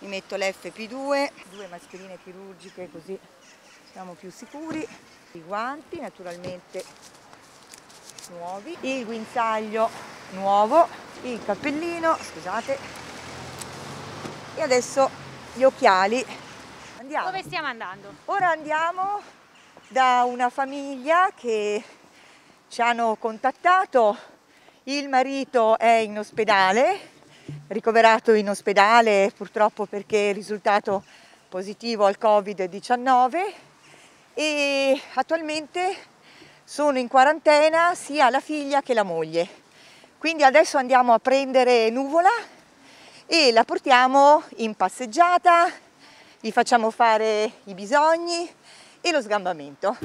mi metto l'FP2, 2 mascherine chirurgiche così siamo più sicuri, i guanti naturalmente nuovi, il guinzaglio nuovo, il cappellino, scusate, e adesso gli occhiali. Andiamo. Dove stiamo andando? Ora andiamo da una famiglia che ci hanno contattato, il marito è in ospedale, ricoverato in ospedale purtroppo perché è risultato positivo al Covid-19 e attualmente sono in quarantena sia la figlia che la moglie. Quindi adesso andiamo a prendere Nuvola e la portiamo in passeggiata, gli facciamo fare i bisogni e lo sgambamento.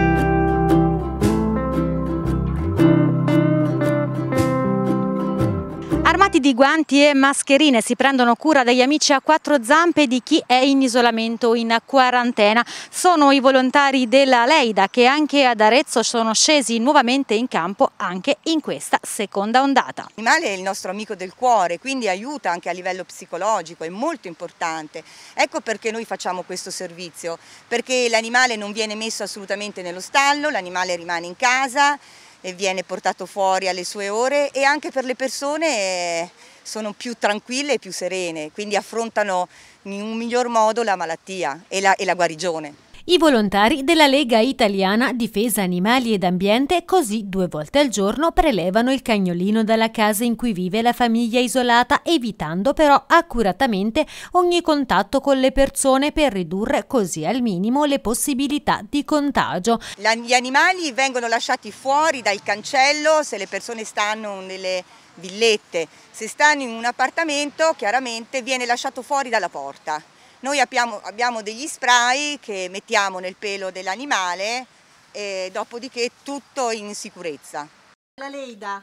Armati di guanti e mascherine si prendono cura degli amici a quattro zampe di chi è in isolamento o in quarantena. Sono i volontari della Leida che anche ad Arezzo sono scesi nuovamente in campo anche in questa seconda ondata. L'animale è il nostro amico del cuore, quindi aiuta anche a livello psicologico, è molto importante. Ecco perché noi facciamo questo servizio, perché l'animale non viene messo assolutamente nello stallo, l'animale rimane in casa e viene portato fuori alle sue ore e anche per le persone sono più tranquille e più serene, quindi affrontano in un miglior modo la malattia e la guarigione. I volontari della Lega Italiana Difesa Animali ed Ambiente così 2 volte al giorno prelevano il cagnolino dalla casa in cui vive la famiglia isolata, evitando però accuratamente ogni contatto con le persone per ridurre così al minimo le possibilità di contagio. Gli animali vengono lasciati fuori dal cancello se le persone stanno nelle villette, se stanno in un appartamento chiaramente viene lasciato fuori dalla porta. Noi abbiamo degli spray che mettiamo nel pelo dell'animale e dopodiché tutto in sicurezza. La Leida.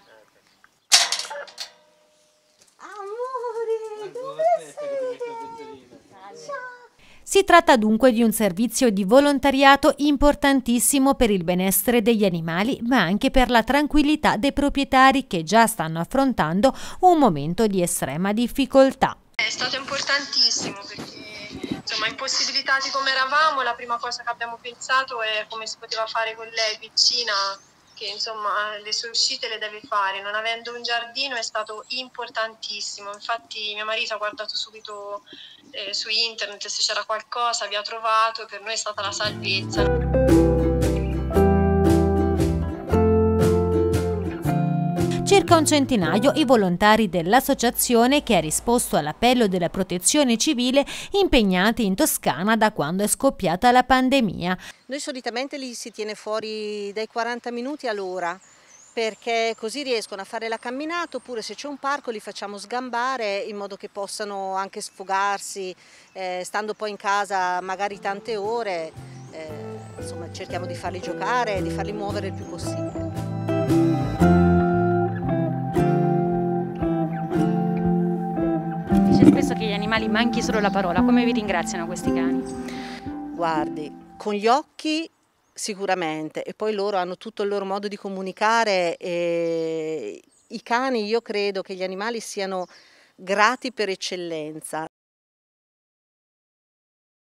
Amore, dove sei? Ciao. Si tratta dunque di un servizio di volontariato importantissimo per il benessere degli animali, ma anche per la tranquillità dei proprietari che già stanno affrontando un momento di estrema difficoltà. È stato importantissimo perché insomma, impossibilitati come eravamo, la prima cosa che abbiamo pensato è come si poteva fare con lei piccina, che insomma le sue uscite le deve fare. Non avendo un giardino è stato importantissimo, infatti mio marito ha guardato subito su internet se c'era qualcosa, vi ha trovato, per noi è stata la salvezza. Circa un centinaio i volontari dell'associazione che ha risposto all'appello della Protezione Civile impegnati in Toscana da quando è scoppiata la pandemia. Noi solitamente li si tiene fuori dai 40 minuti all'ora perché così riescono a fare la camminata, oppure se c'è un parco li facciamo sgambare in modo che possano anche sfogarsi, stando poi in casa magari tante ore, insomma cerchiamo di farli giocare, di farli muovere il più possibile. Dice spesso che gli animali manchi solo la parola, come vi ringraziano questi cani? Guardi, con gli occhi sicuramente, e poi loro hanno tutto il loro modo di comunicare e i cani, io credo che gli animali siano grati per eccellenza.